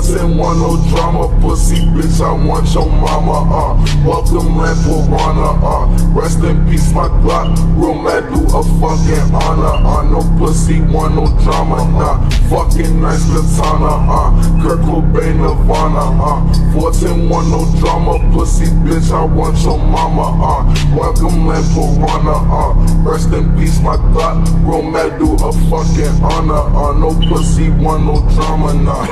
14, want no drama, pussy bitch, I want your mama, welcome land piranha, rest in peace my Glock, real mad do a fucking honor, no pussy, want no drama, nah, fucking nice katana, Kurt Cobain Nirvana, 14, want no drama, pussy bitch, I want your mama, welcome land piranha, rest in peace my Glock, real mad do a fucking honor, no pussy, want no drama, nah.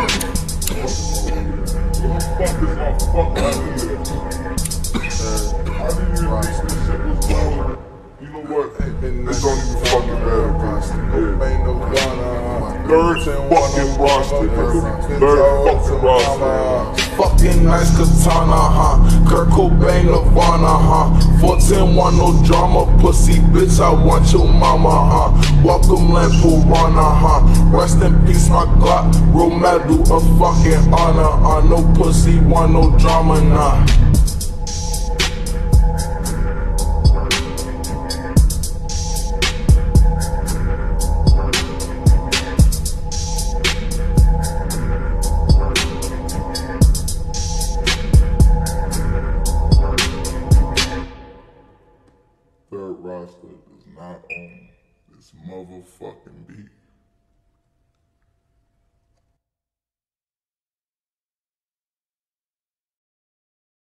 You know what? It don't even fucking matter. Third fucking roster, third fucking roster. Fucking nice katana, Kurt Cobain Nirvana, 14, want no drama, pussy bitch, I want your mama, welcome land piranha, rest in peace my Glock, real mad do a fucking honor, no pussy, want no drama, nah.